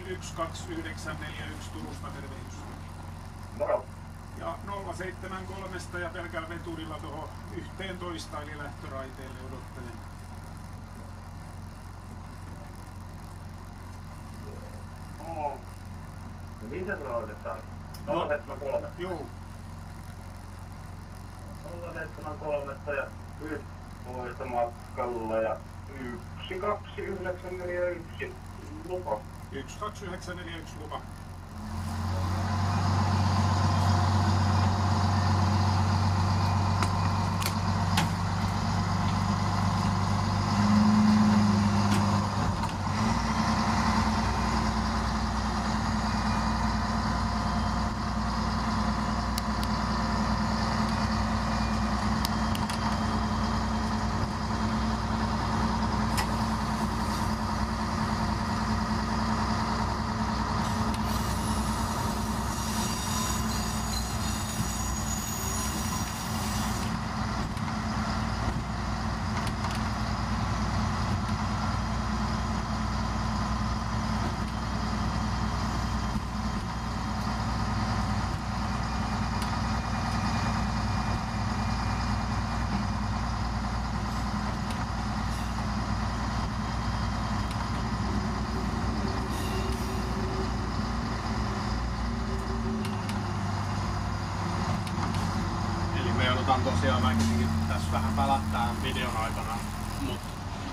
12941 Turusta tervehdys. Moro. Ja 073 ja pelkällä veturilla tuohon 11 eli lähtöraiteelle odottelen. Mitä sulla otetaan? 073? Joo. 073 ja 11 matkalla ja 12941 lupa. 12941 lupa. Tosiaan väkisinkin tässä vähän pälättää videon aikana, mutta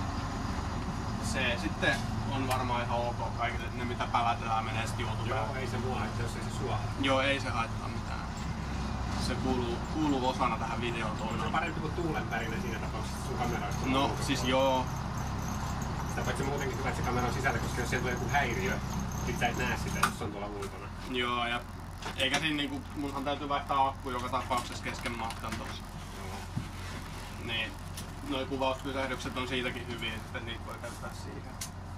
se sitten on varmaan ihan ok kaikille, että ne mitä pälätellään menee sitten YouTubeen. Joo, ei se mua haittaa, jos ei se sua. Joo, ei se haittaa mitään. Se kuuluu osana tähän videon Se toimintaan. on parempi kuin tuulenpärinä siinä tapauksessa sun kameroista. No siis joo. Sitä paitsi muutenkin hyvä, että se kamera on sisällä, koska jos siellä tulee joku häiriö, sit sä et näe sitä, jos se on tuolla ulkona. Joo, ja eikä siinä niinku, munhan täytyy vaihtaa akku joka tapauksessa kesken matkan tossa. Niin, noi kuvauspysähdykset on siitäkin hyviä, että niitä voi käyttää siihen.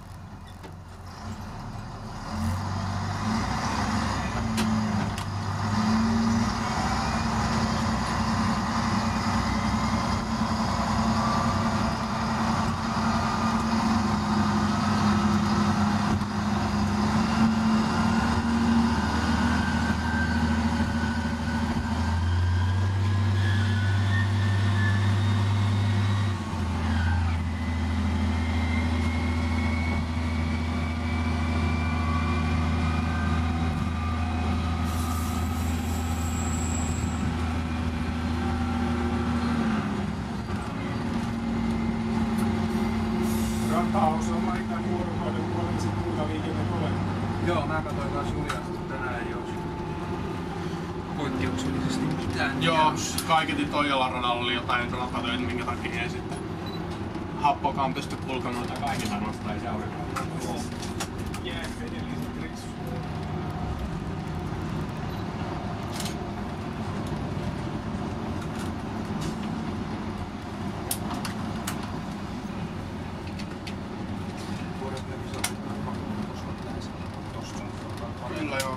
Rataosalla ei tämän vuorokauden puolella sit muuta liikennettä ole. Joo, mä katsoin kans Juliasta, että tänään ei oo poikkeuksellisesti mitään. Joo, kaiketi Toijalan radalla oli jotain ratatöitä, minkä takia ei sitten happokaan pysty kulkemaan. Tai kaikki nostaa, ei se aurinko. Jäävedelliset reissut. Kyllä joo.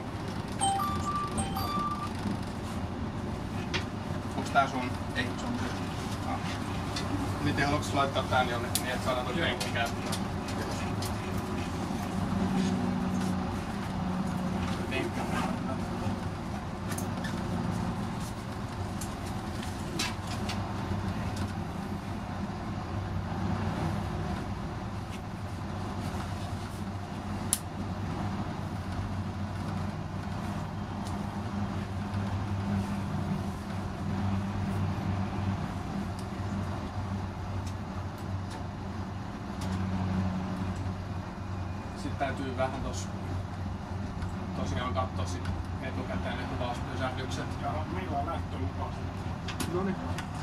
Onks tää sun? Ei, se on kyllä. Miten haluatko laittaa tän jonnekin niin, että saadaan toi penkki käyttämään? Penkki on laittaa. Sitten täytyy vähän tosiaan katsoa sit etukäteen ne kuvauspysähdykset. Ja meillä on lähtölupa. Noniin.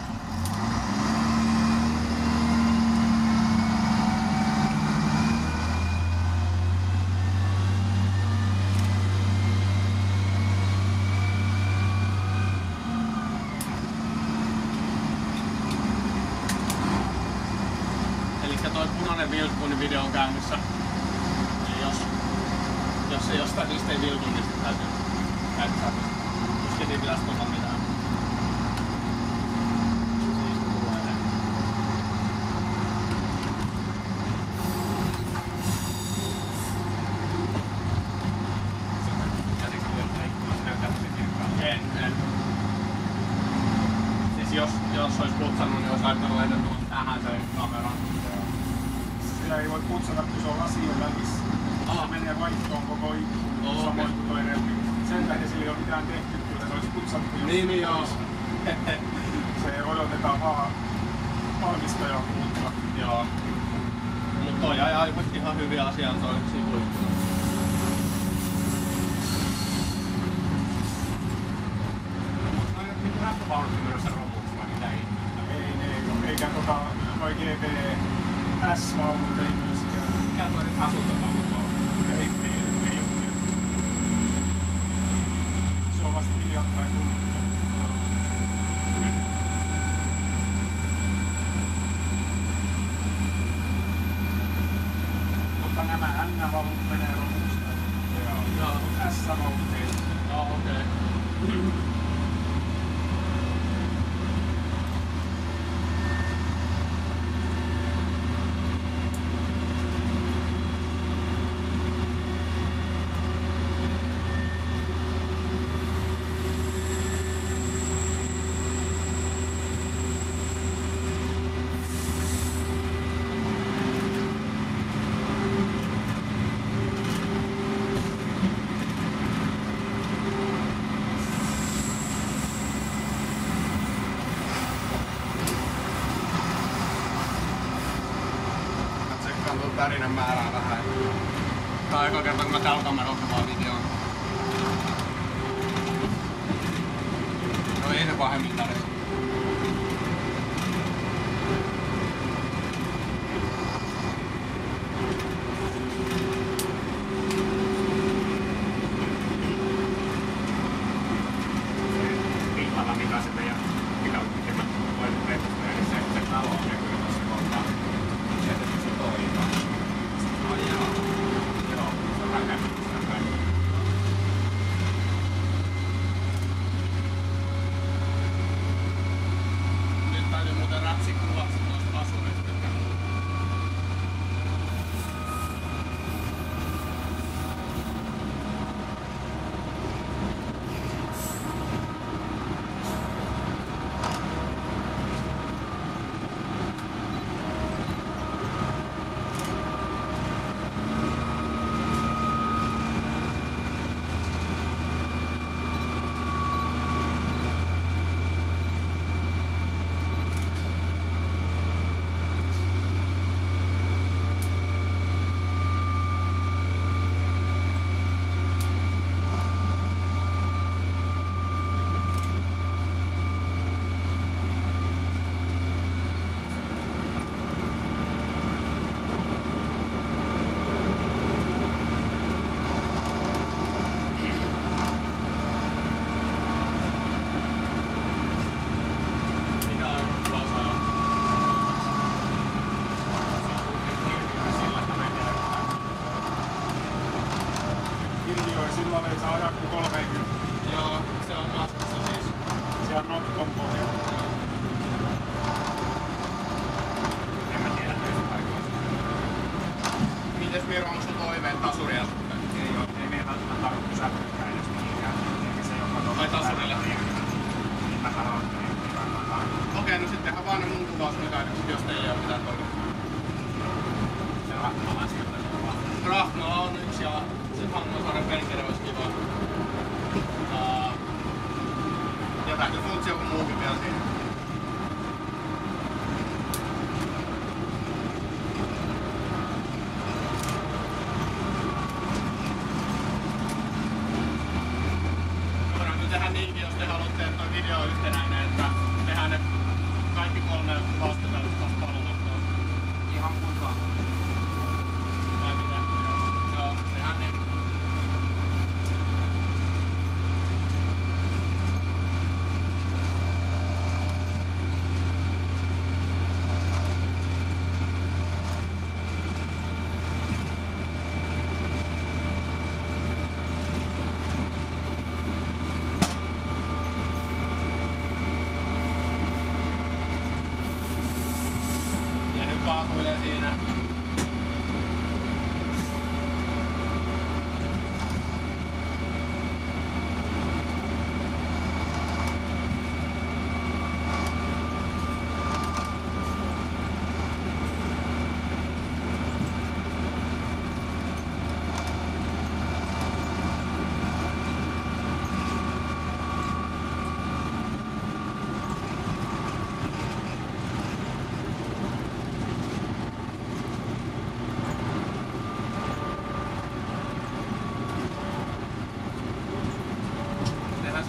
Elikkä toi punainen vilkku, niin video on käynnissä. Ja jos se jostain syystä ei vilku, niin sitten täytyy käyttää. Tuskin ei pitäisi tulla mitään. Siis tulee ne. jos olisi putsannut, niin olisi laittanut laitettu tähän se kamera. Sitä ei voi putsata, kun se on lasien välissä. Se menee vaihtoon koko ikkuna, samoin kuin toi reuni. Sen tähden sillä ei ole mitään tehty, kyllä se olisi putsattu. Niin joo. Se odotetaan vaan valmistajan puuttua. Joo. Mut toi ajaa ihan hyviä asiaa toi sivuikkuna. Niin lähtövaunut menossa romuksi vai mitä ei? Ei ne ei ole. Eikä noi GP S-vaunut ei myöskään. Mikä toi nyt asuntovaunut on? Ei ole. Se on vasta hiljattain tullut. Mutta nämä N-vaunut menee romusta. Joo. S-vaunut ei. Joo, okei. Tsekkaan tuon tärinän määrää vähän. Tää on eka kerta, kun mä tällä kameralla kuvaan videoon. No ei se pahemmin tärissä. Villalla mikä se meidän tekemät voimareitosta, eli se talo näkyy tuossa kohtaa. Sieltä se toimii. No joo. Joo, se on rakennettu sitä kaikkea. Nyt täytyy muuten räpsi kuvat noista asureista. Silloin ei saa ajaa kuin 30. Joo, se on matkassa siis. Siellä notkon pohjalla. En mä tiedä töissä paikoissa. Mites Miro, onko sun toiveen tasuria suhteen? Ei meidän välttämättä tarvitse pysähtyä edes mihinkään. Eikä se joka Ai tasurille? Niin mä sanon, että ei kannattaa. Okei, no sitten tehdään vaan ne mun kuvausmekaaniset, jos teillä ei ole mitään toivea. Se Rahmalan sieltä vaan. Rahmala on yksi ja se Hangosaaren penkere olisi kiva. Ja täytyy funtsi joku muukin vielä siinä. Voidaan kyllä tehdä niinkin, jos te haluatte, että toi video on yhtenäinen, että tehdään ne kaikki kolme vastatäystä palveluttua. Ihan mukaan. Vai mitä? Joo, tehdään niin.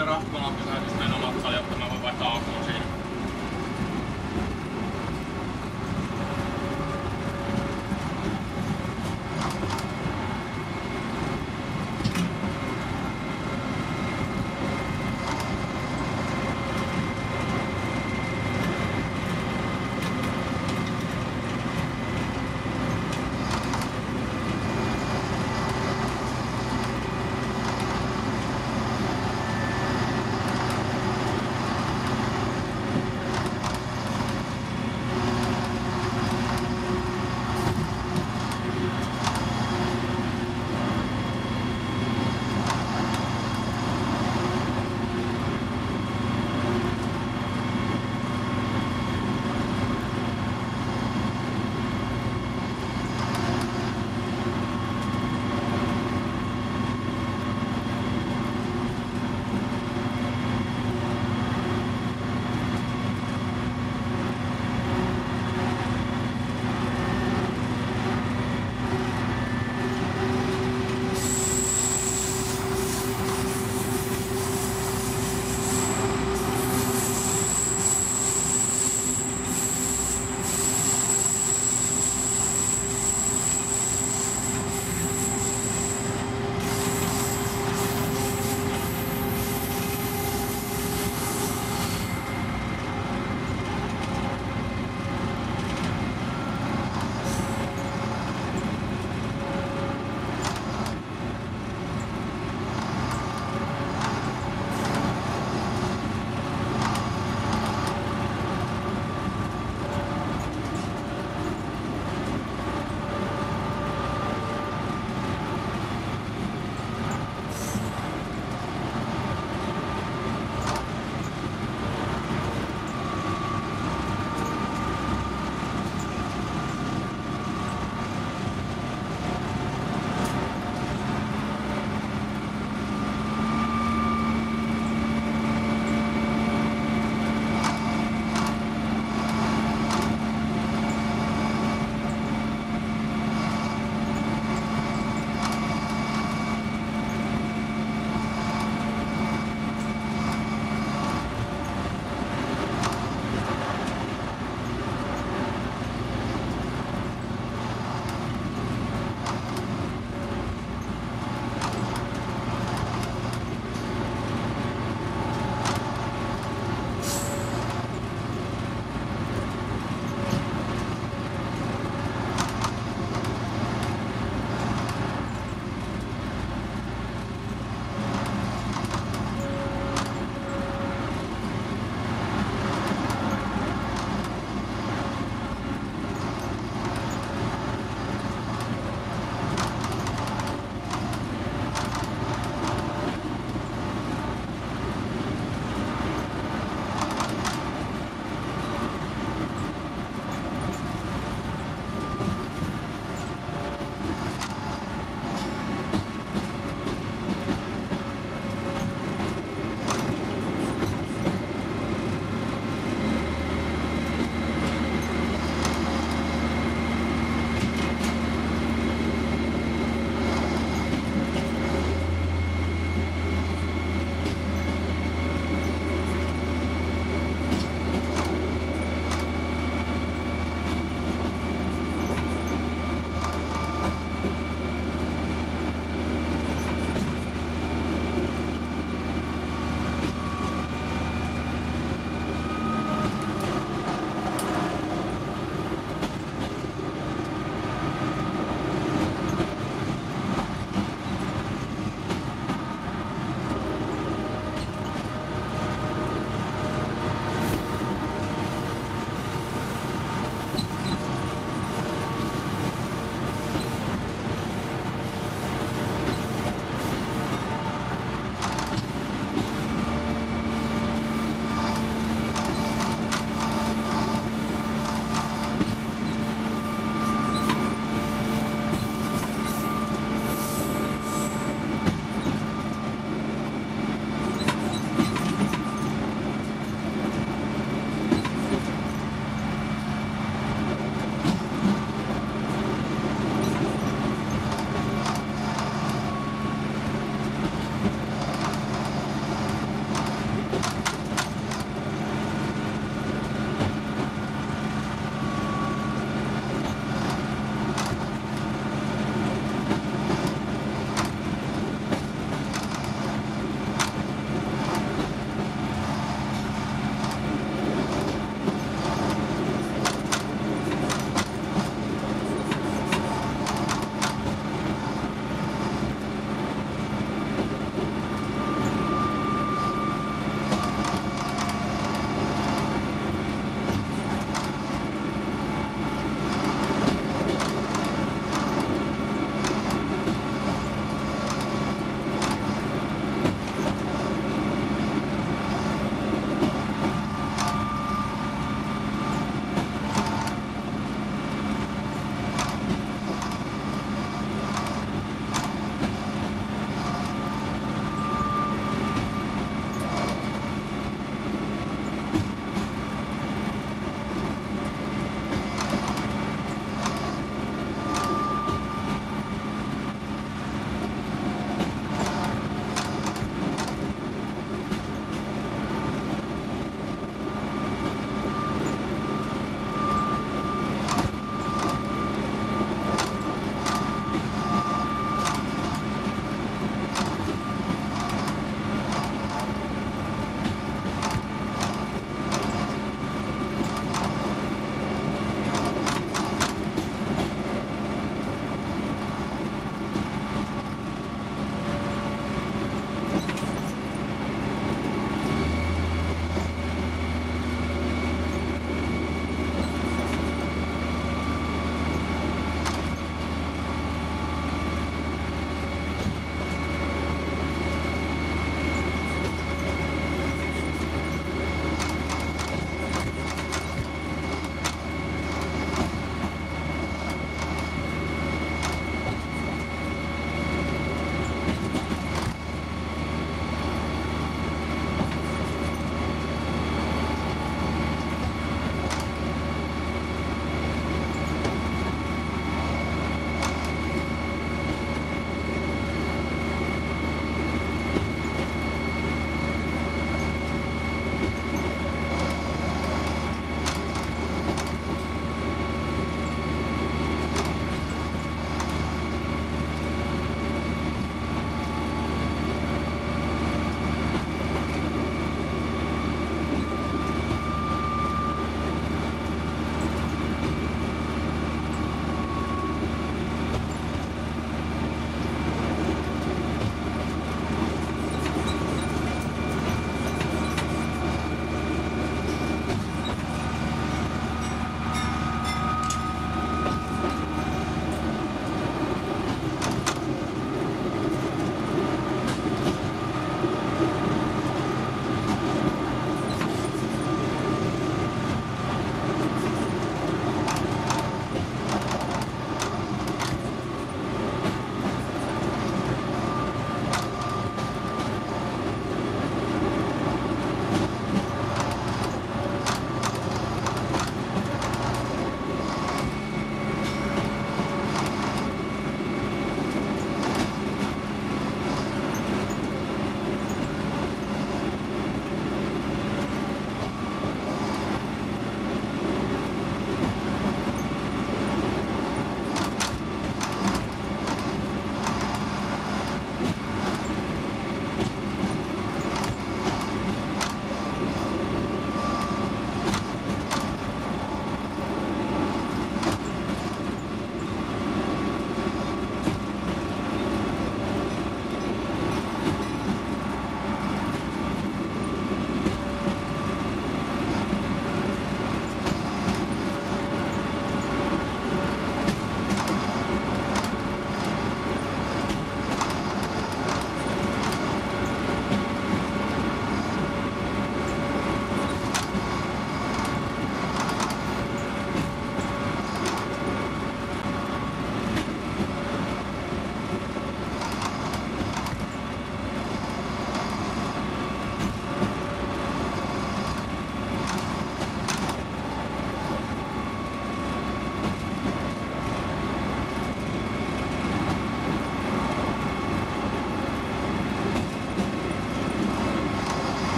se rahkolampi saisi mennä matkalle, jotta mä voin vaihtaa akun siinä.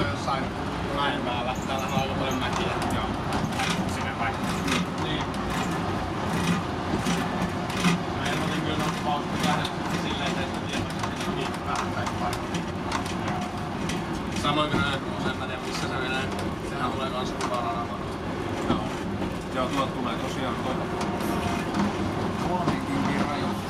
jossain mäen päällä. Täällä on aika paljon mäkiä. Joo. Sinne vai? Niin. Mä ilmoitin kyllä noista pausta lähdöstä silleen, että sitä tietoisesti niin vähän tai paljon. Samoin kuin näin usein, mä tiedän missä se menee. Sehän tulee kans kuvaa radalla. Joo. Joo, tuolta tulee tosiaan tuolta. 3 kilpin rajoitus.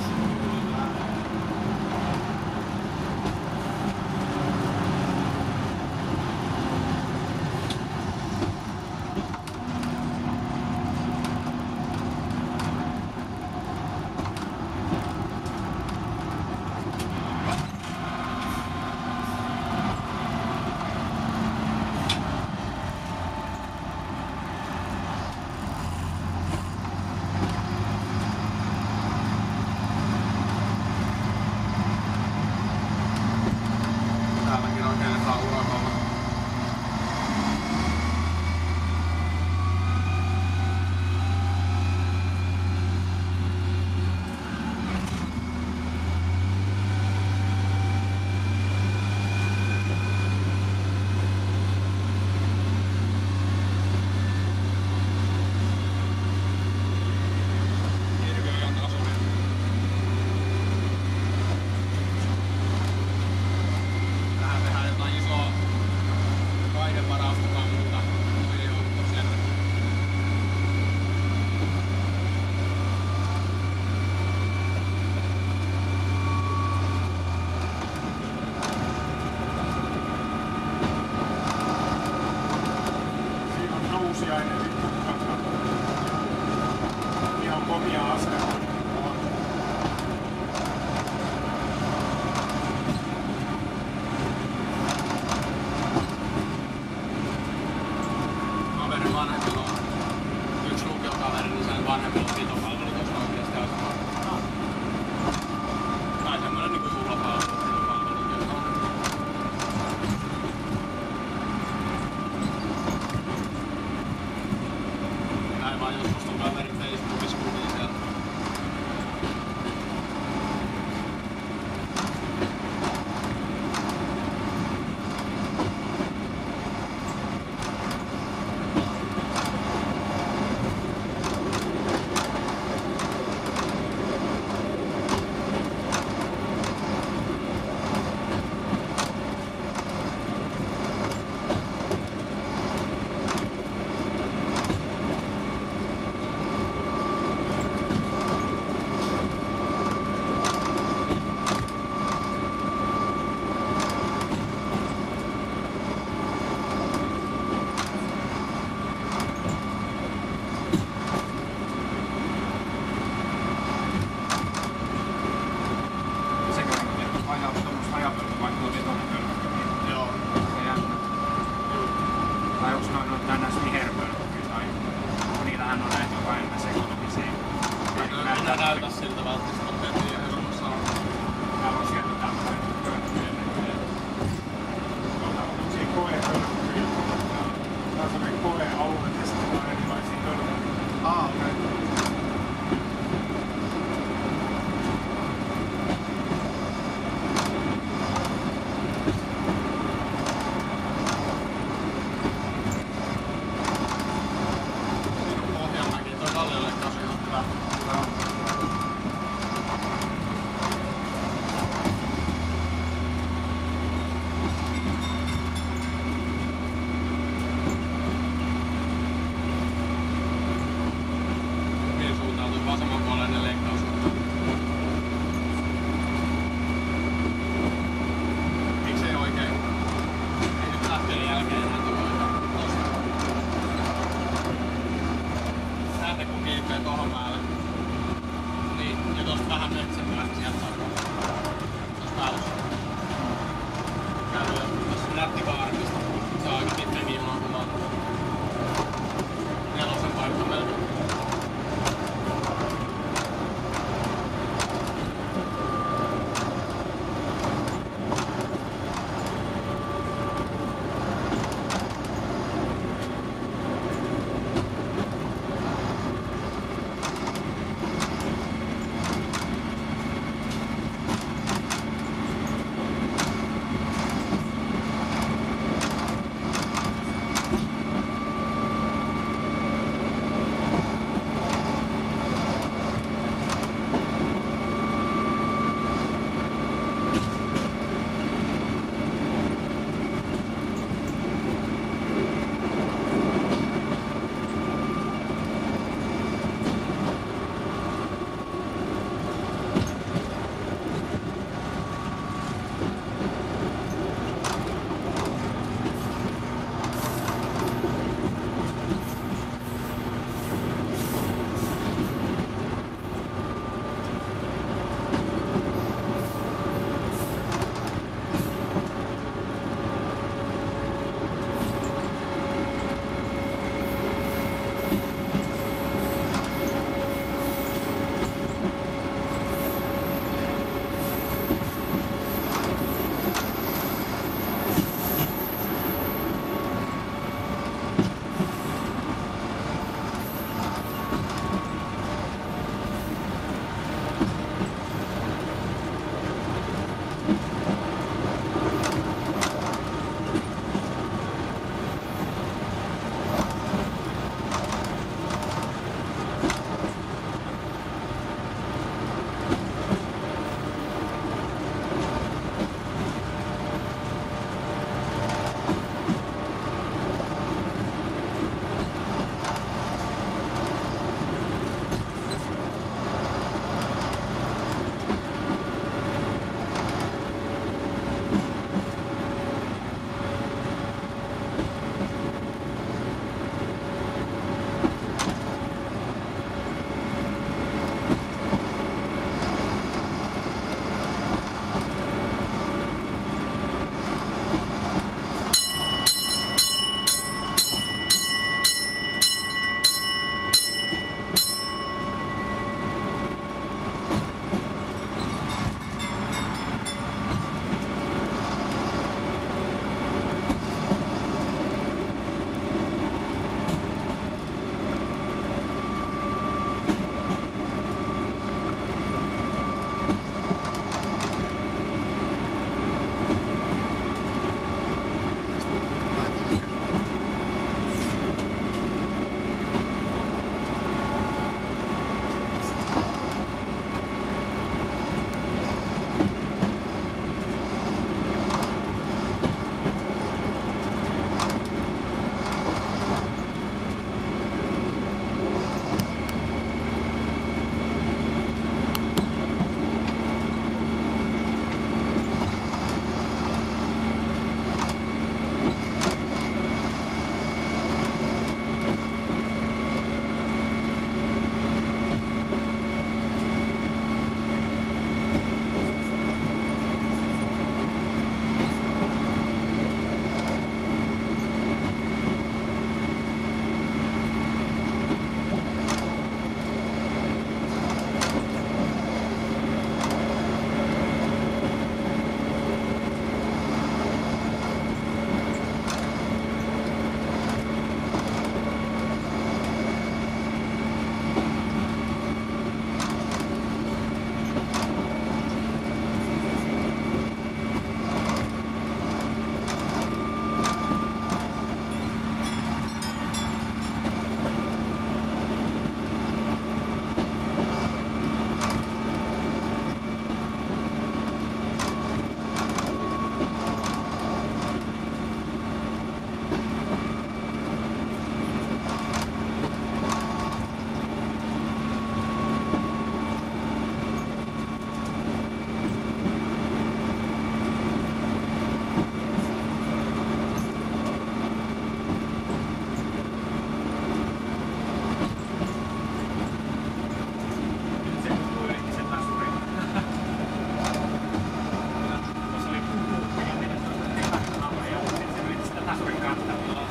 asuin kattavilla.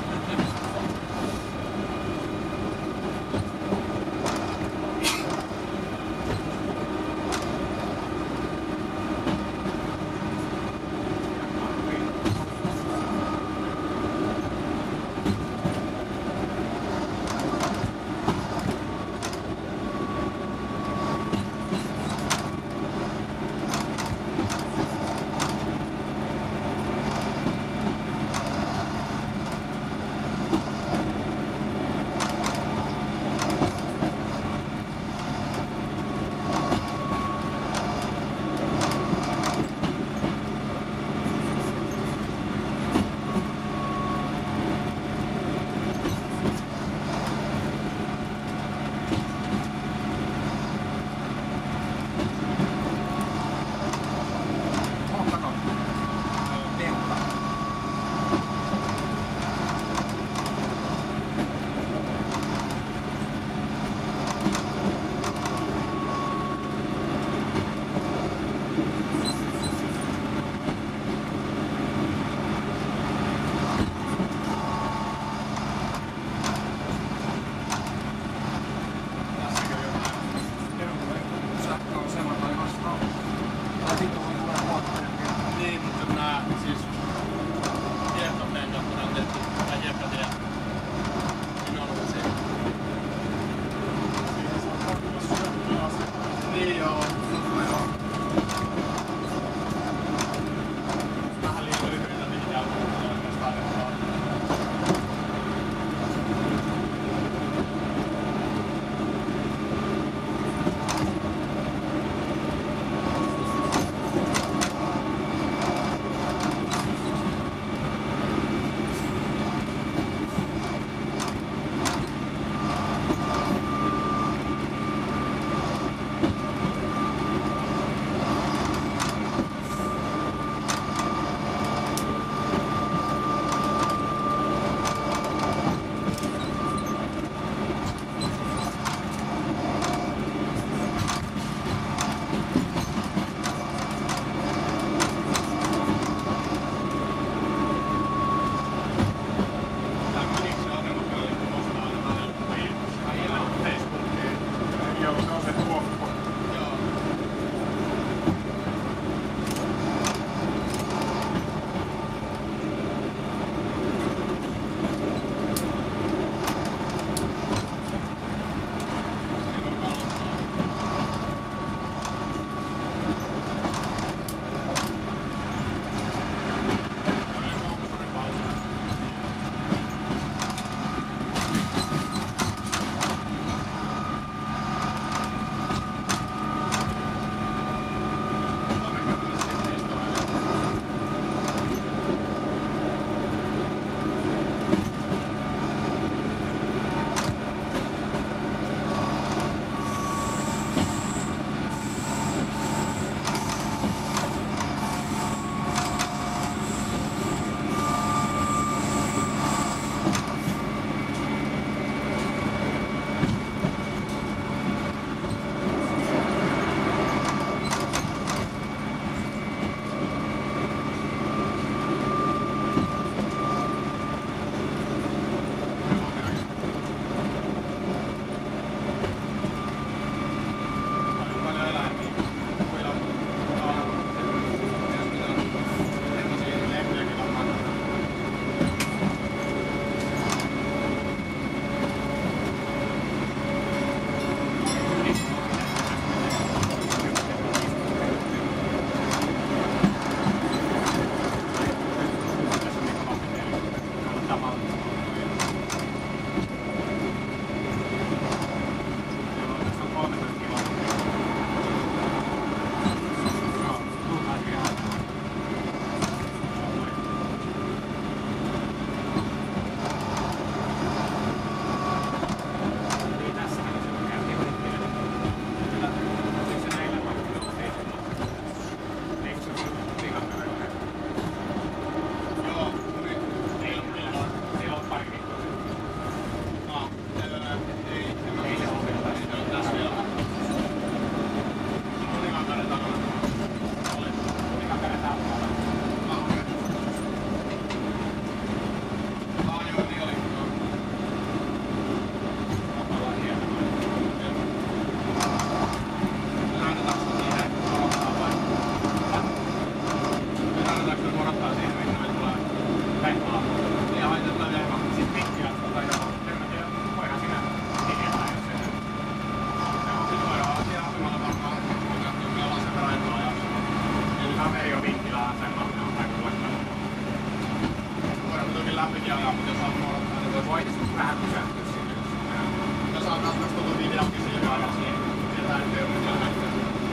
Se voi vähän pysähtyä sinne. Jos on katkaista tuon videonkin siinä ajassa, niin sieltä ei ole mitään näyttää.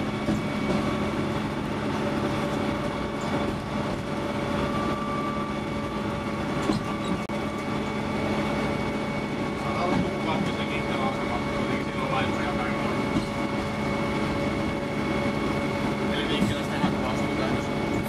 Saadaan olla tukkuvat, jos se kiinteä asema, kuitenkin siinä on laivoja kaikilla. Eli vinkkeellä sitten tehdään kuvaa suuntaan.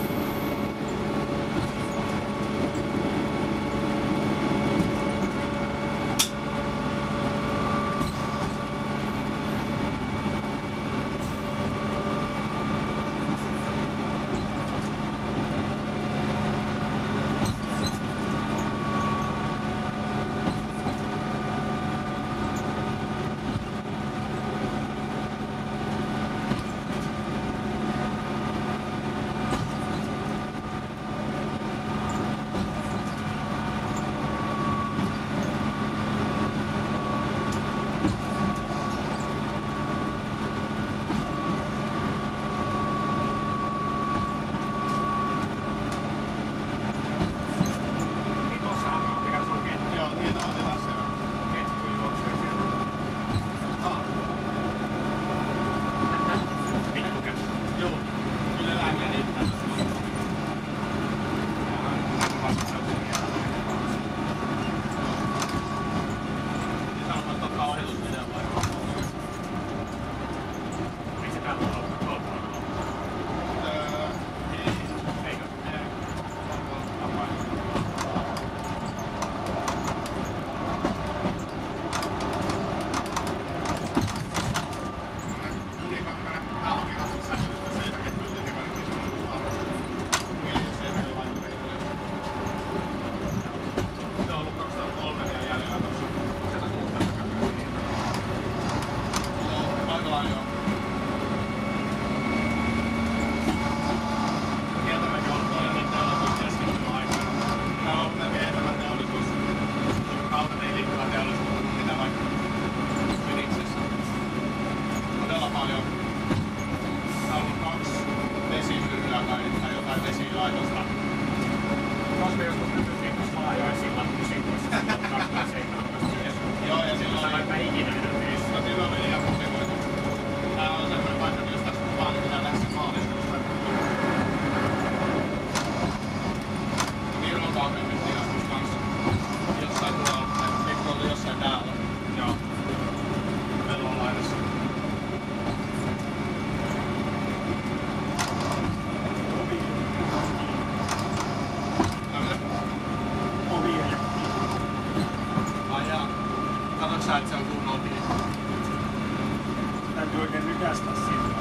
Täytyy oikein nykästää siitä.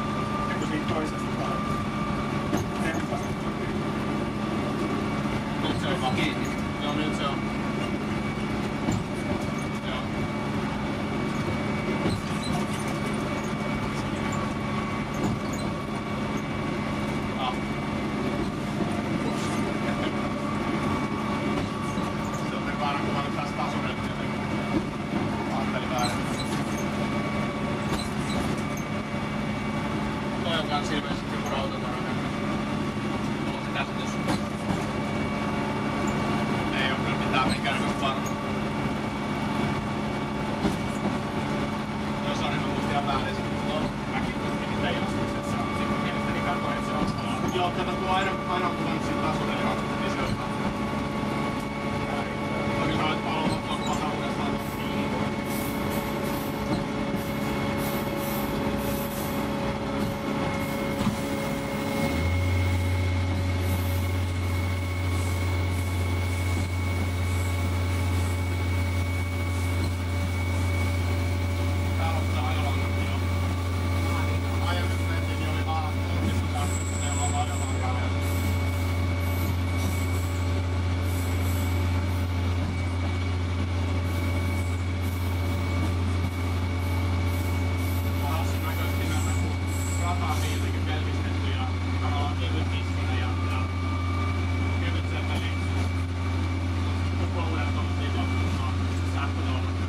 Ja kun siitä toisesta vaan. Temppas. Nyt se on vaan kiinni. Joo, nyt se on. Joo. Ah. Se on niin vaara, kun mä nyt taas tasoitettu jotenkin. Ajattelin väärin. Toi on kans ilmeisesti joku rautatarve. Mulla on se käsitys. Ei oo kyllä mitään minkään varma. Jos on niin mä muistin ihan väärin se, mutta on. Mäkin tutkin niitä ilmoitukset. Se on sitten mielestäni katsoin, että se on salaa. Joo, kato tuo aina kun sit tasoinen on, niin se on. Toki sä olet paljon loppua uudestaan. Täällä on sitä ajolangat jo. Aiemmin kun mentiin, niin oli vaan onnistunut, ne on vaan ajolangaa. Hassun näköisesti näitä rataa niiltäkin pelkistetty ja tavallaan kevyt iskinen ja kevyt sepeli. Koko uudet tommosia loppuun sähkötolmat.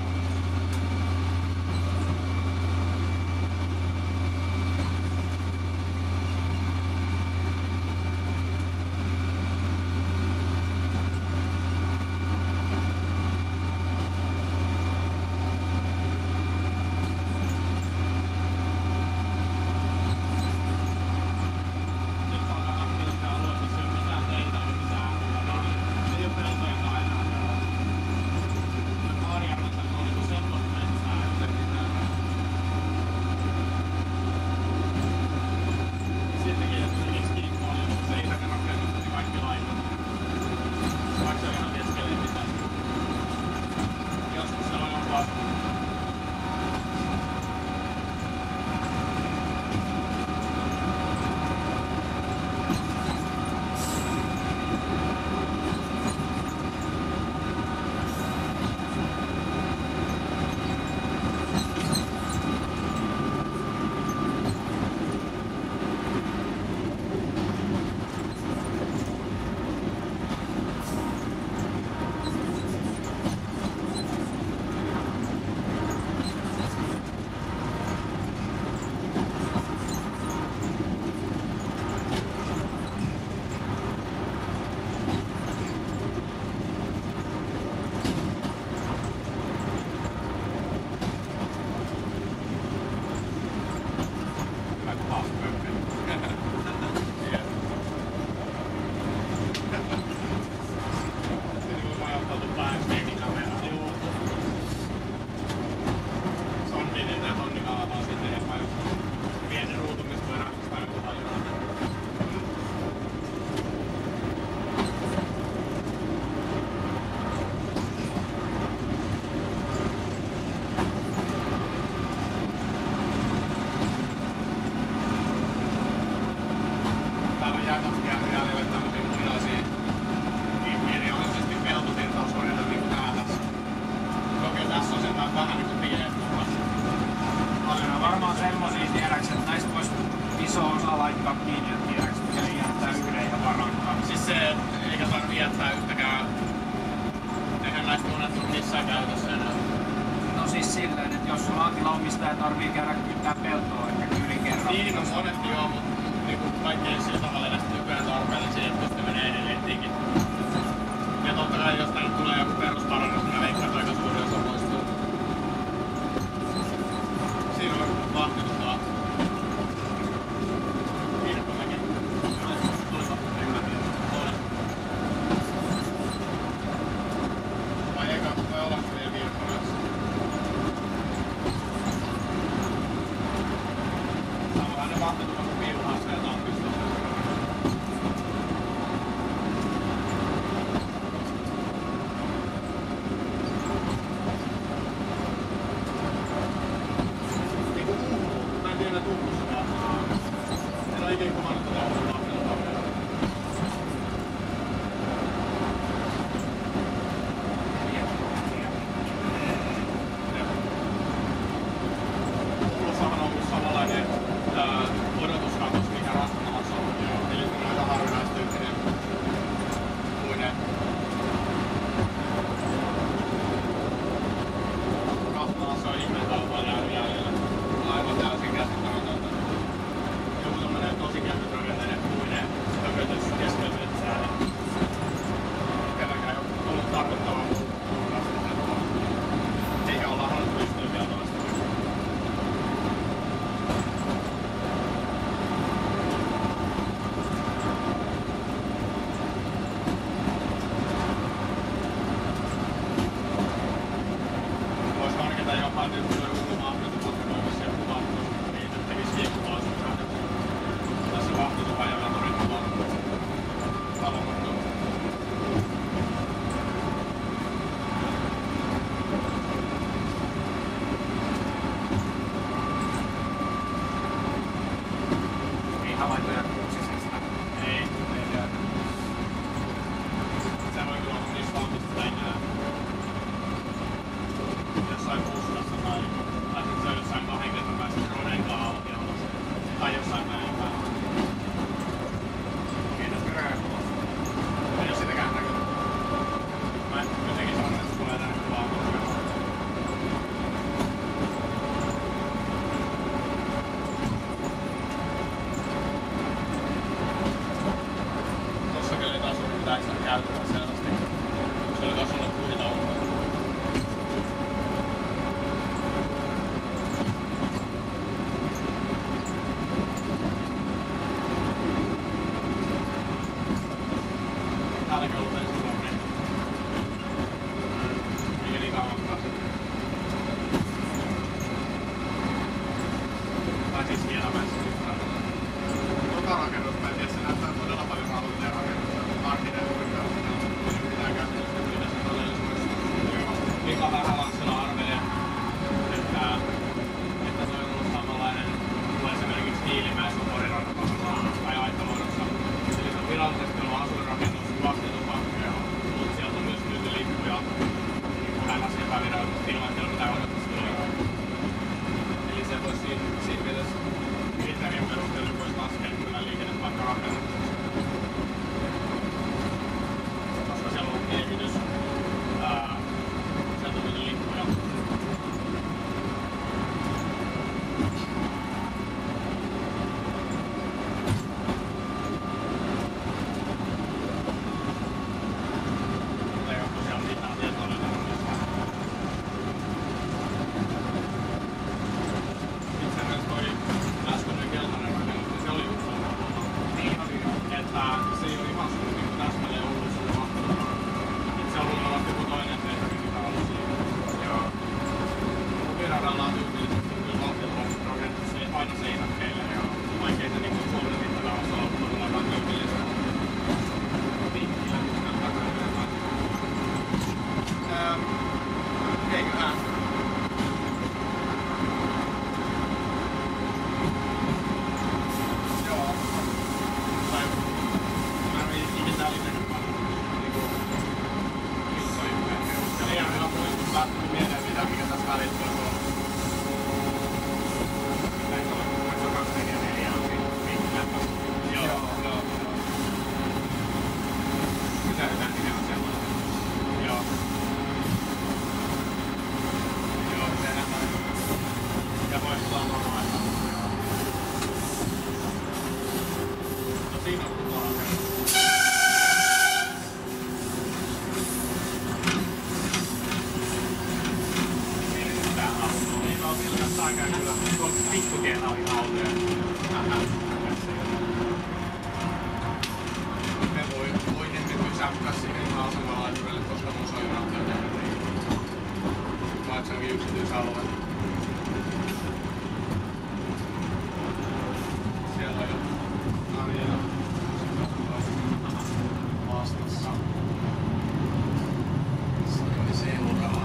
missään käytössä enää. No siis silleen, että jos sulla tilaomistaja tarvii käydä kyttää peltoa, ehkä yli kerran. Niin, no monesti joo, mutta niinku kaikki ei sillä tavalla edes nykyään tarpeellisia, että pystyy menee edelleen digit. Ja totta kai jos tänne tulee joku perusparannus, niin veikkaan, että aika suuri osa poistuu. Siinä on vahtinut taas. Kirkkomäkin. Tulipa. Vai eikä voi olla vielä Kirkkomäessä. Samahan ne vahtinut kuin Piuhassa ja Tampista. aikaan kyllä tuolla pikkutiellä oli autoja. Me voi ennen pysäyttää siihen asemalla laituvelle, koska mun soimat on jäänyt. Vaikka se onkin yksityisalue. Siellä on jo Arjela vastassa. Se oli seuraava.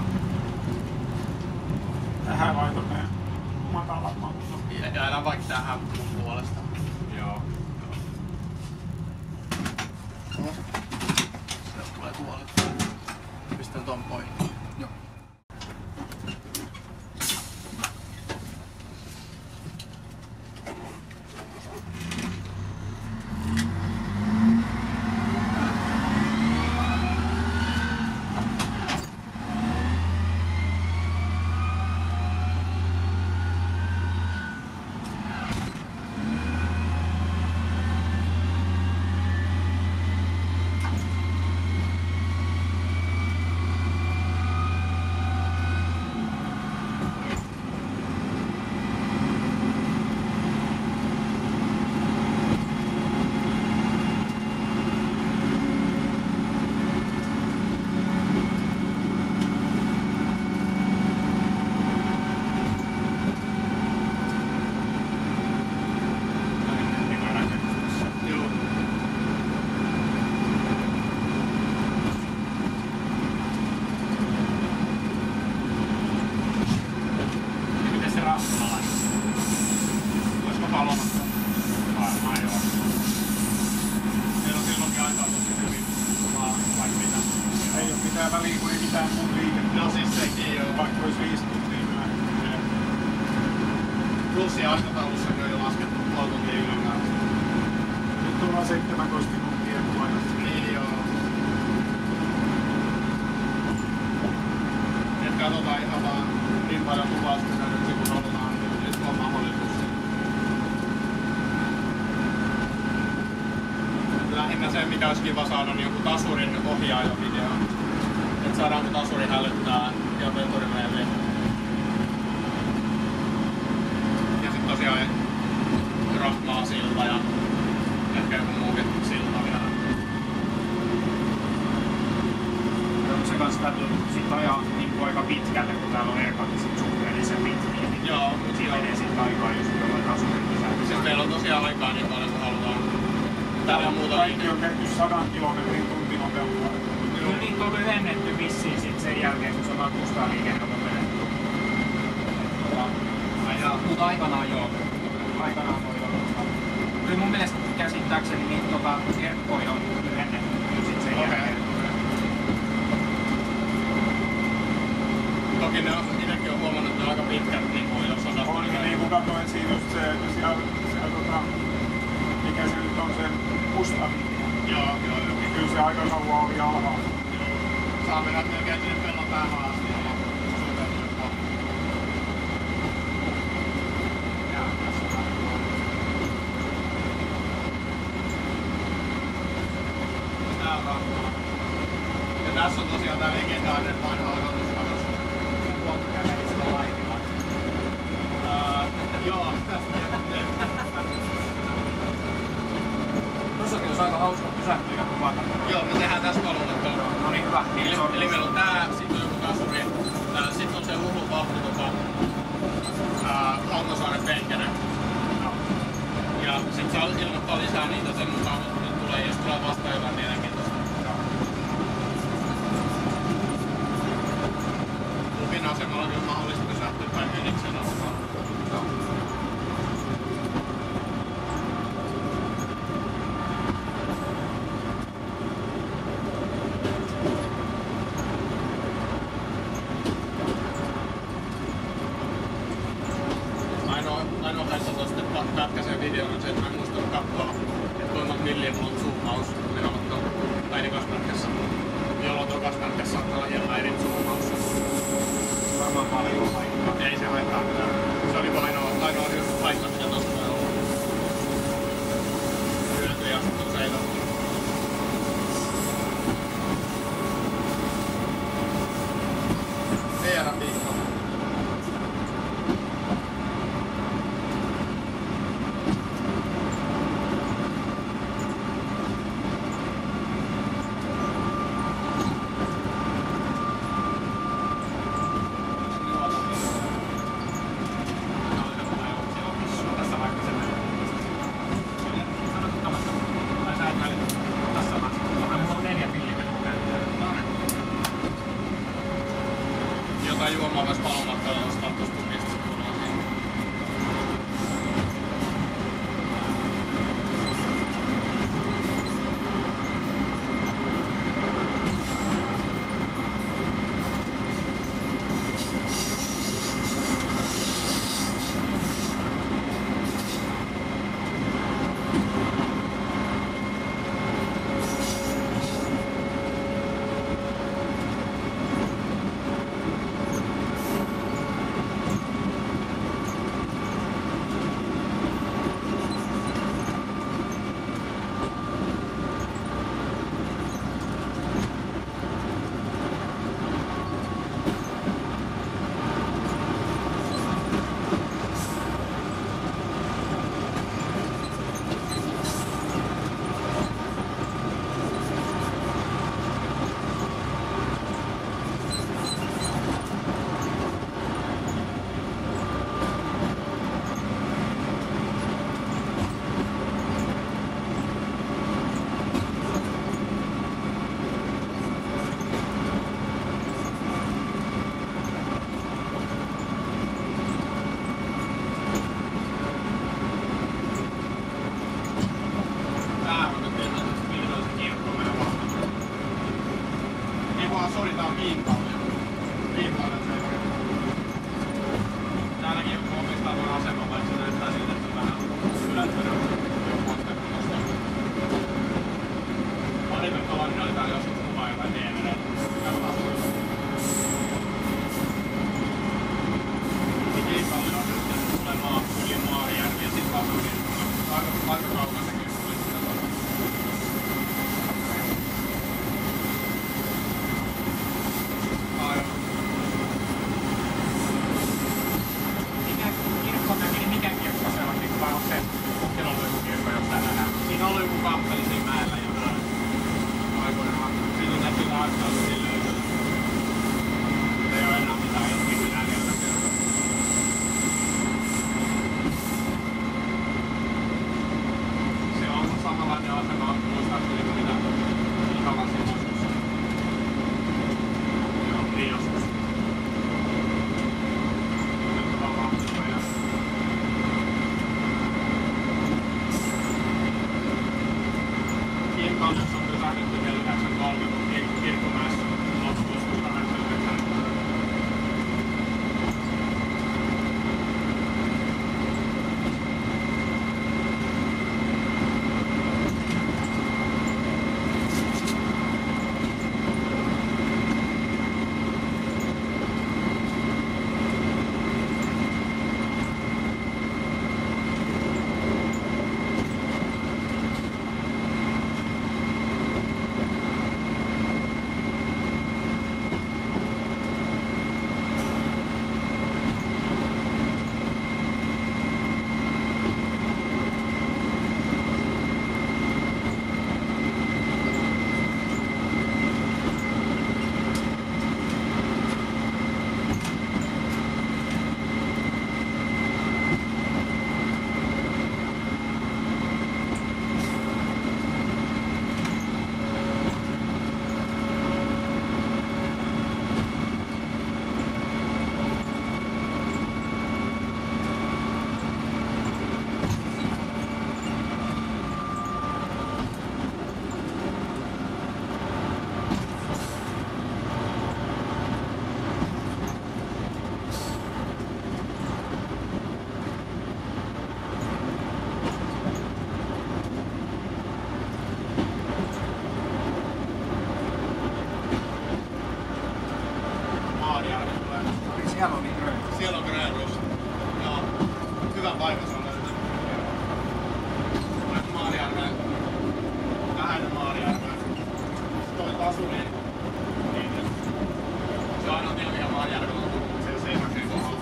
Tähän laitamme matalat maksut. Jäädään vaikka tähän mun puolesta. Joo. Sieltä tulee tuolit. Pistän ton pois. Joo. Plussi aikataulussa on jo laskettu lautatien ylimääräistä. Nyt tullaan 17 tuntia puolesta. Niin joo. Et katsotaan ihan vaan niin paljon kuvausta nyt kun ollaan, niin nyt on mahdollisuus. Lähinnä se mikä olisi kiva saada niin joku tasurin ohjaajavideo. Et saadaanko tasuri hälyttää ja veturireelle. Tosiaan Rahmaa silta ja ehkä joku muukin silta vielä. Onko se kanssa täytyy sit ajaa niin aika pitkälle, kun täällä on erkatkin sit suhteellisen pitkiä. Joo, mutta siinä menee sitten aikaa, jos jollain tasurin lisää. Siis meillä on tosiaan aikaa niin paljon, kun halutaan. Täällä on muuta kaikki on tehty 100 kilometrin tuntinopeutta. Kyllä niitä on lyhennetty vissiin sit sen jälkeen, kun se matkustajaliikenne on lopetettu. Mutta aikanaan joo. Aikanaan voi olla. Kyllä mun mielestä käsittääkseni niitä kerkkoja on lyhennetty sit sen jälkeen. Toki ne on, itsekin on huomannut, että ne on aika pitkät, niin kuin jos osasta. On niin kuin katsoin siinä just se, että siellä mikä se nyt on se musta linja. Joo. Niin kyllä se aika kauan oli alhaalla. Saa mennä melkein sinne pellon päähän asti. Ja tässä on tosiaan tää legendaarinen vanha odotusradas. Luottokävelisellä laivilla. Joo, tästä jätettiin. Tossakin olisi aika hauska pysähtyä kuvata. Joo, me tehdään tässä kolmannetta. No niin, hyvä. Eli meillä on tää, sit on joku tasuri. Sit on se Hurlupahti, Halmasaaren Penkänen. Ja sit saa ilmoittaa lisää niitä sen mukaan, että jos tulee vastaan jotain mielenkiintoista. Lupin asemalla on mahdollista pysähtyä päin Myniksen asemaan. Ainoa kanssa tuosta pätkäisen videon on se, että mä en muistanut katsoa, että kuinka millin on zoomaus menomatta päinikaspätkässä. Jolloin tuo kaspätkässä saattaa olla hieman eri zoomaus. Varmaan paljon haittaa. Ei se haittaa mitään. Se oli ainoa just haittaa, mitä tossa voi olla. Hyöty ja sitten on se ei tosta. Ei jäädä viikkoon. jotain juomaa myös palomatkalla ostaa tuosta tukista. Siellä on Grönrus. Joo. Hyvän paikan se on löytänyt. Olet Maarijärveen. Vähäinen Maarijärveen. Toi tasuri. Niin. Se on aina Tilviä Maarijärvellä on siellä Seisakseen kohdalla.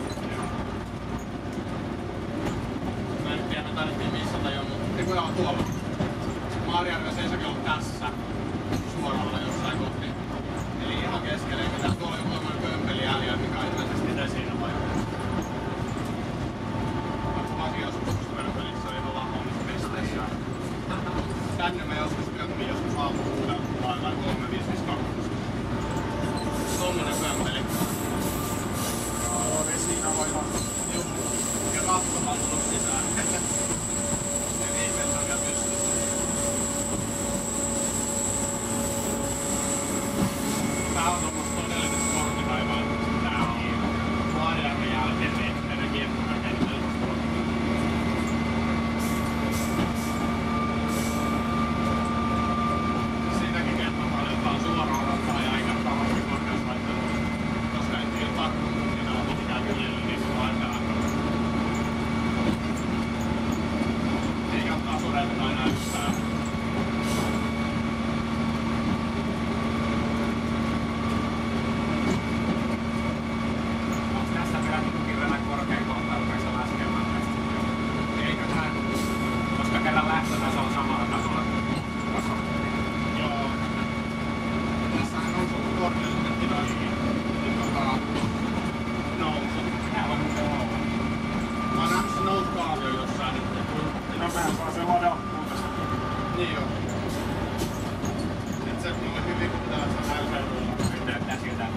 Mä en nyt tiedä, me tarvittiin missata jo, mutta ei kuitenkaan tuolla. Maarijärven Seisakin on tässä suoralla jossain kohti. Eli ihan keskelle, mitä tuolla on joku kömpeli ääliä, mikä on ilmeisesti itse siinä paikassa. Vakiossa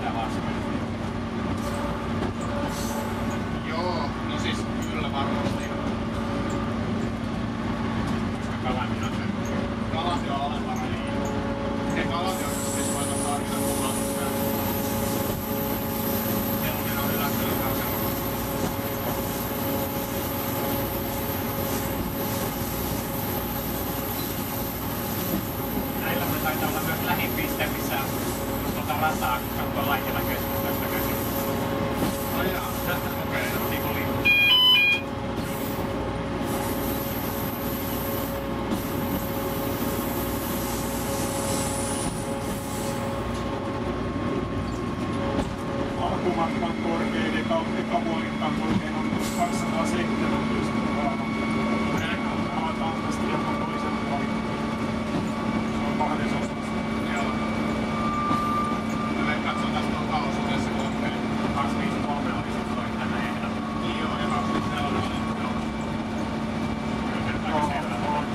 sitä laskea. Joo, no siis kyllä varmasti. Koska kalat jo alempana, niin ne kalat, jotka siis voivat tarvita mukaan sitä. Sellainen on yllättänyt semmoista. Näillä me taitaa olla myös lähipiste, missä tuota rataa katsoo Laitila keskustasta käsin. Ai jaa, okei. Niin kuin liikkuu. Alkumatkan korkein, ekavuolikkaan korkein on 217 avataan tästä jonkun toisen puolin. Se on 2 osassa. Joo. Me katsotaan tuon kausuudessa korkein. 253 oli se toi tänä ehdolla. Niin joo, ja 24 oli. Joo. Kyllä se aika selvä.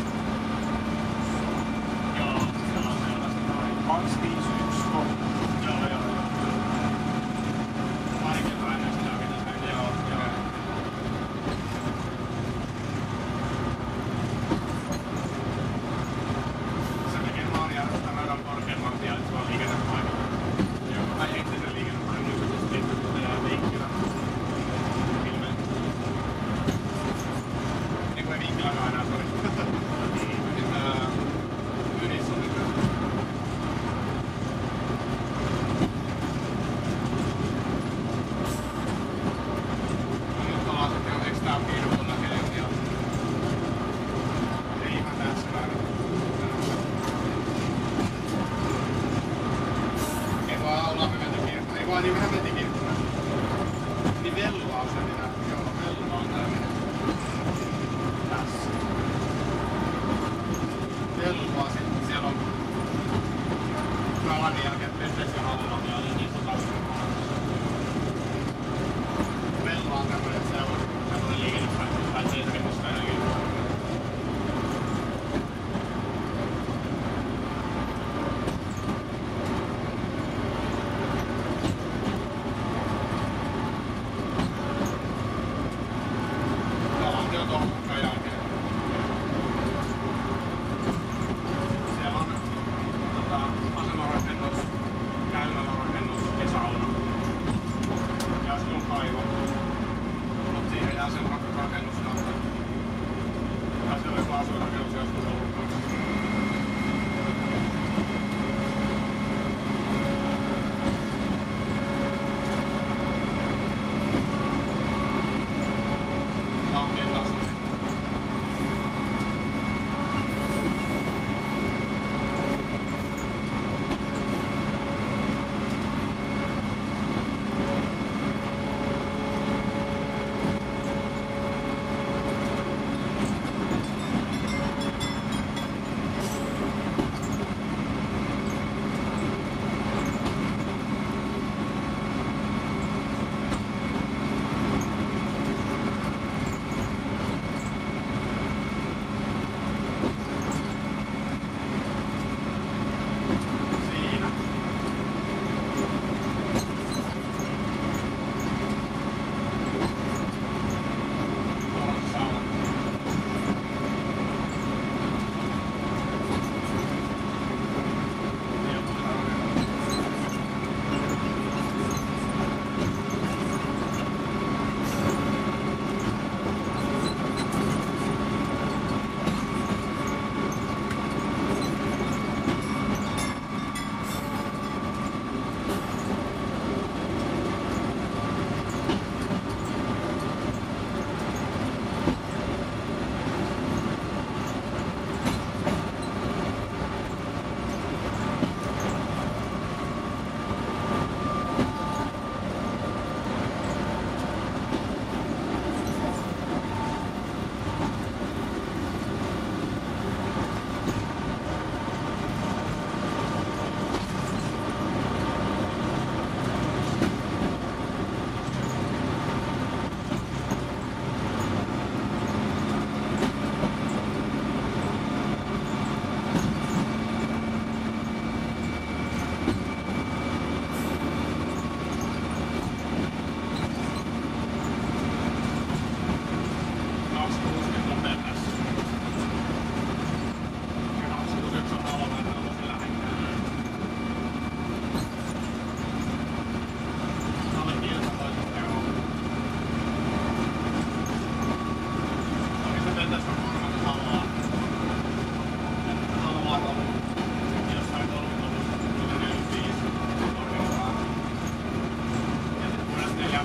Joo, se on selvästi noin. 251 on. Joo, joo. Parikin aina sitä pitäisi mennä. Joo, joo. Se tekee Maanjärvestä radan korkeammaksi ja se on liikennepaikka. Joo, tai entisen liikennepaikan nykyisesti ja Viikkilä. Ilmeisesti. Niin kuin ei Viikkiläkään enää sori. Ydissä on nykyään. Nyt ollaan sitten jo ekstra piirulla ja ei ihan tässä vähän. Ei vaan ollaan me menty kirkkoon. Ei vaan niin vähän mentiin kirkkoon. Niin Vellua on se mitä. Joo, Vellua on tämmönen. Tässä. Vellua sitten siellä on Kalan jälkeen Pettesin alla ja oli niin 123. Vellua on tämmönen, että se on tämmönen liikennepaikka. Tai se ei se rimusta enääkin. Kalan jo tuon jälkeen.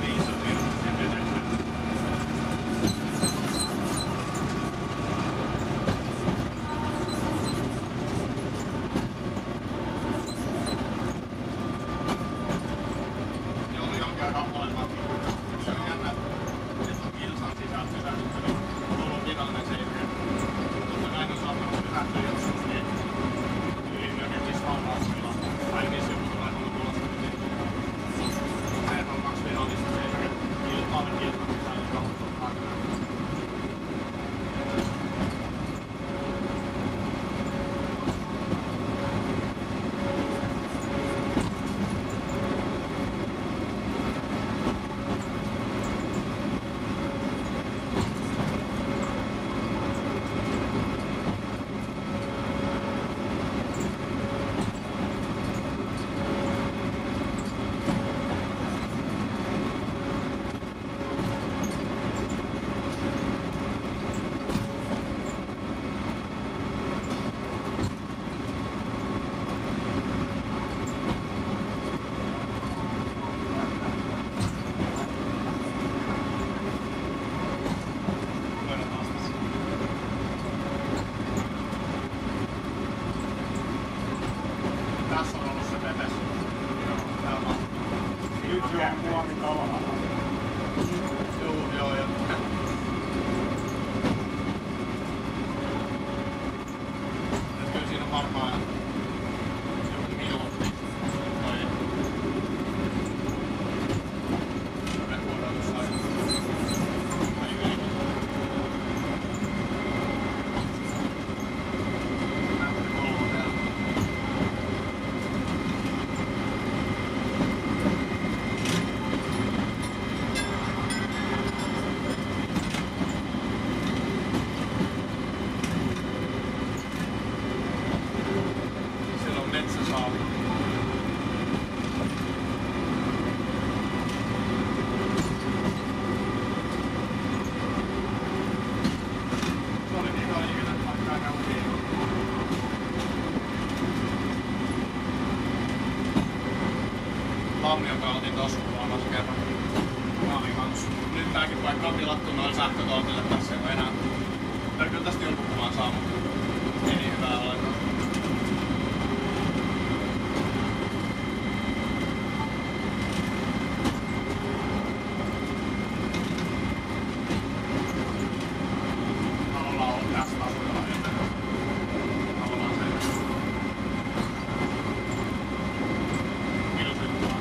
niin iso virta sen vedessä. Joo, jonkin aikaa molemmat. Se on jännä, että on kilsan sisään pysähdyttänyt. On ollut virallinen selkeä. Mutta näin on saattanut pysähtyä joskus niin ylinökemisissä haurauksilla. Ainakin se joku tulee ollut tulosta. Se on 2 virallista selkeä. Kilpailen kilsan sisään, joka on takana. Tässä on ollut se pepes. Joo, täällä on. Nyt se on muovikala. Joo, ja kyllä siinä on varmaan joku minuutti. Me voidaan jossain. Siellä on metsäsaavi. Se oli niin paljon ikinä, että vaikka aika utiin. Lammi, joka otin tossa kuvamassa kerran. Mä olin kans. Nyt tääkin paikka on tilattu noin sähkötoimille. Tässä ei oo enää. Kyllä tästä jonkun kuvan saa, mutta ei niin hyvää ollenkaan. Ollaan ollut tässä tasolla ennen. Ollaan se. Ilsyttää.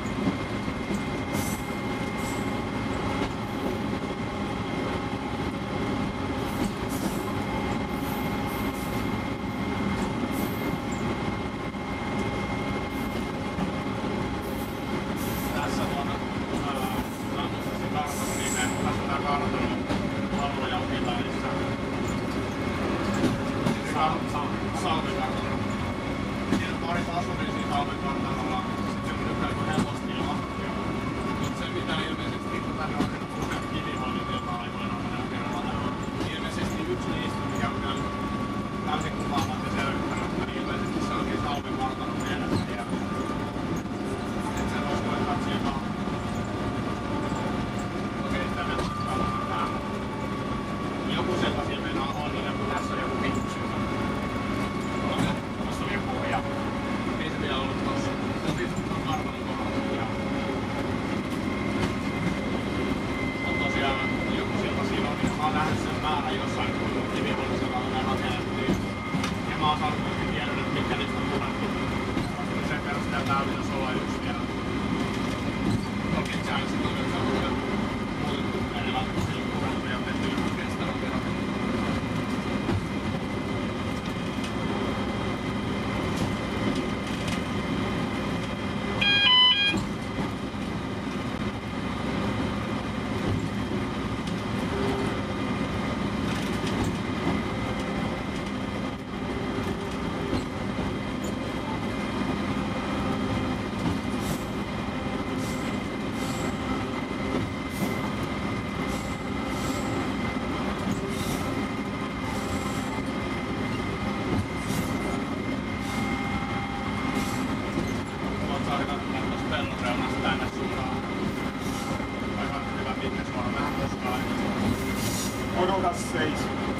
Odota seis.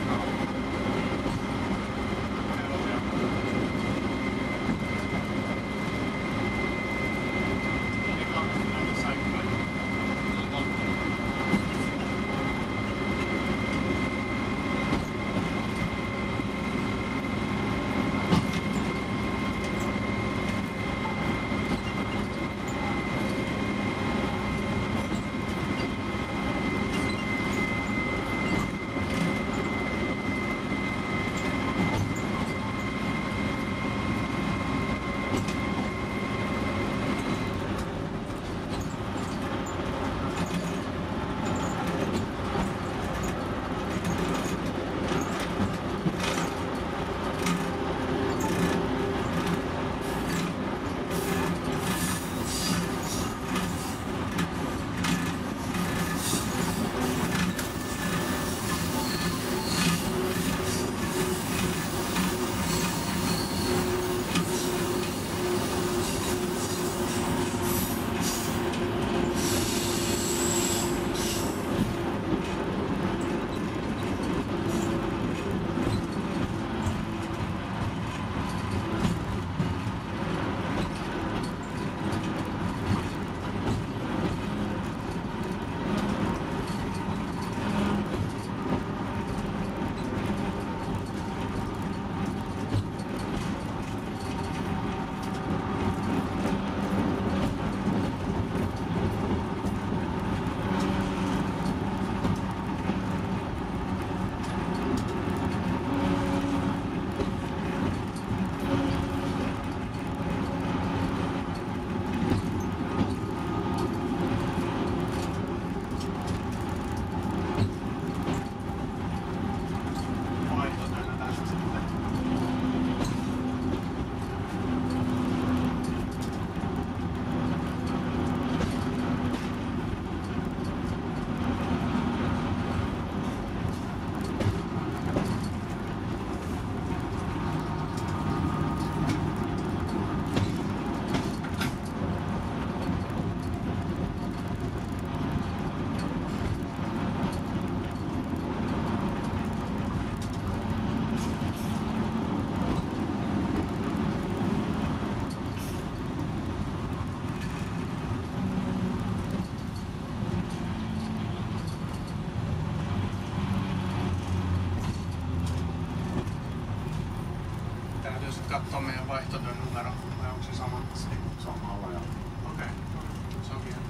Katsoa meidän vaihtotyön numero, vai onko se sama? Samalla ja... Okei, se on hieno.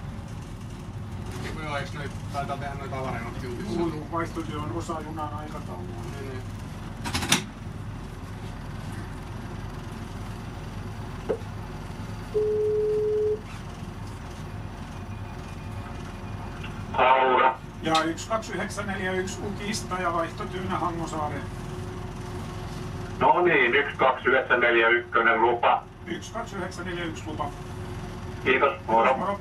Joo, eikö noi taitaa tehdä noita avareimmat julkissa? Vaihtotyö on osa junan aikataulua. Niin. Aura. Ja 12941 Ukista ja vaihtotyönä Hangosaareen. No niin, 12941 lupa. 12941 lupa. Kiitos, moro. Moro.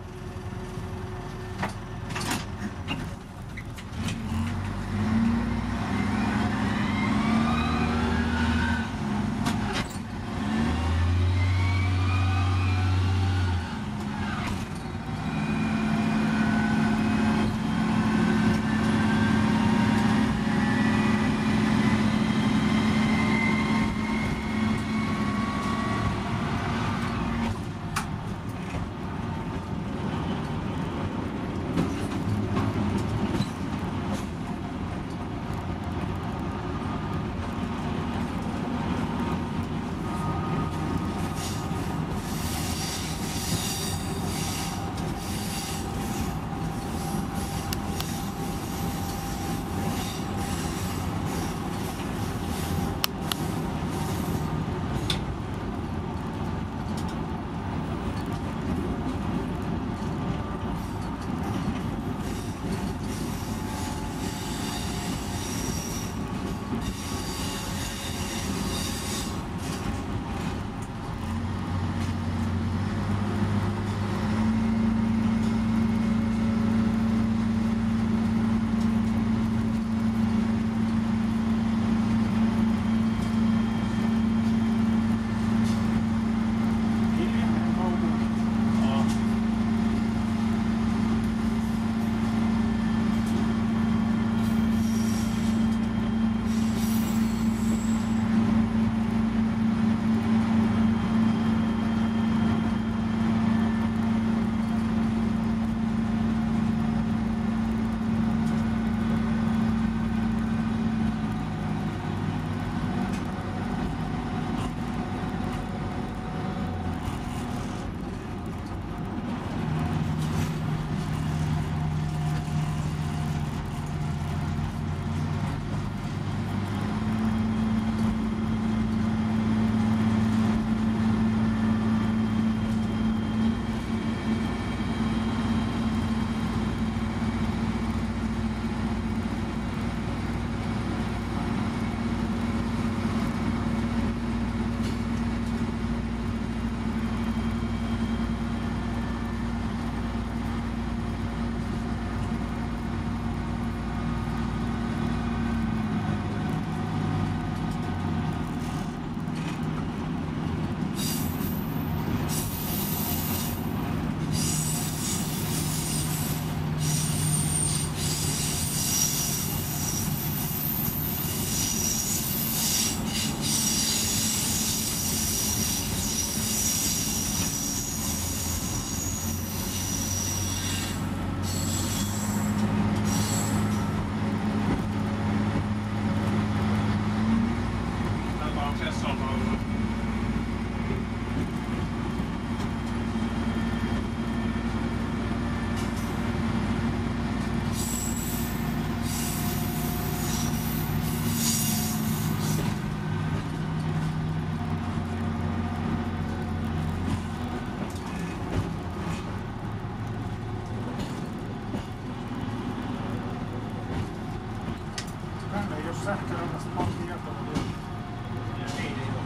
sähköradasta paljon tietoa vielä. Ja ei ole.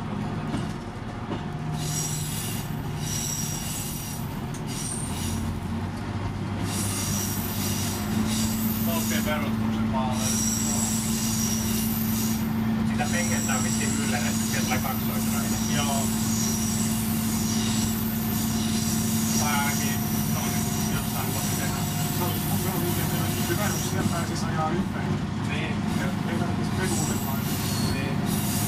Polttien perustuksen maalle. Sitä pengettä on vissiin yllennetty, sieltä tulee kaksoisraide. Joo. Tai ainakin se on jossain kohti tehdä. Se on hyvennys, sieltä pääsis ajaa yhteen. Niin. Ei tarvitsisi pedulle vain. Niin.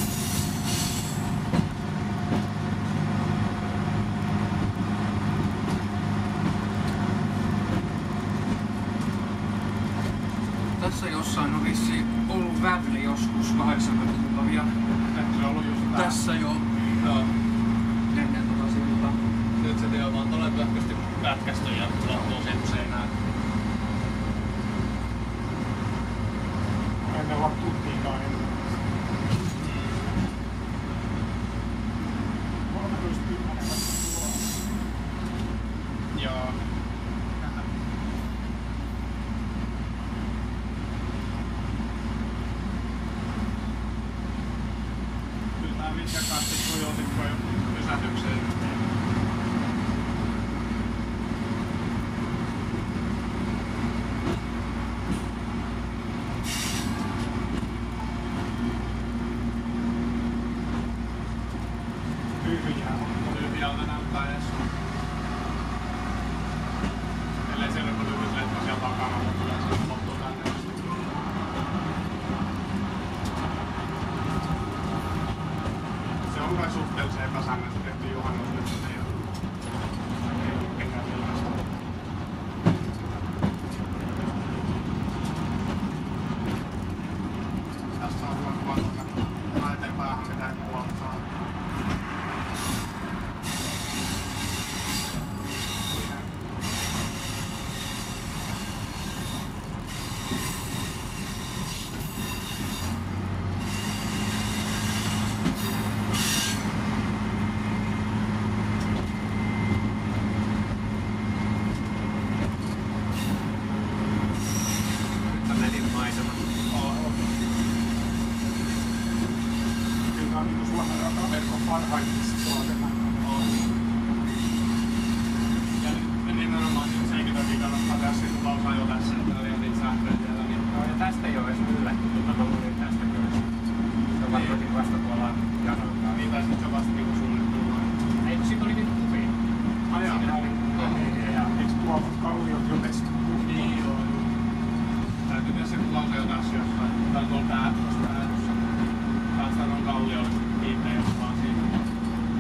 Tässä jossain on vissiin ollut vävli joskus 80-luvulla vielä. Se on ollut just tää. Tässä jo. Joo. Ennen tota siltaa. Nyt se teo vaan tolle pöhkösti pätkästön ja lohtuu sen seinään. Ennen lattuuttiinkaan ennen. 13 10 Joo. Kyllä tää mitkä katsi sujuutikko jo pysähdykseen. Tyhjältä näyttää edes. Ellei siellä ole lyhytlehto siellä takana, mutta kyllä se loptuu tänne asti. Se on kai suhteellisen epäsäännöllisesti tehty juhannuslyhty ja ei mikään sellaista. Tässä on hyvä kuvata laiteen päähän mitä kuvaat saa. Kyllä on niin Suomen rataverkon parhaimmissa tuotena. Ja nimenomaan nyt senkin takia kannattaa tehdä sit lausaa jo tässä, että oli niitä sähköjä siellä. Niin... No ja tästä ei ole edes yllätty, mutta mä luulin tästä kyllä. Se on varmaankin vasta tuolla janoiltaan. Niin tai sit se vasta niinku suunnittelua. Eikö siitä oli niitä kuvia? Eikö tuolta kalliot jo pesty? Niin joo. Täytyy tehdä sit lausaa jo tässä jossain. Tai tuolla päätössä. Taas täällä on kalliolla kiinteä, jos vaan siinä.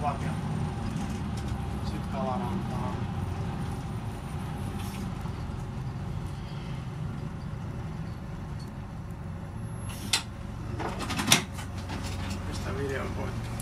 kuvat ja sit Kalarantaa. Pistää videon poikki.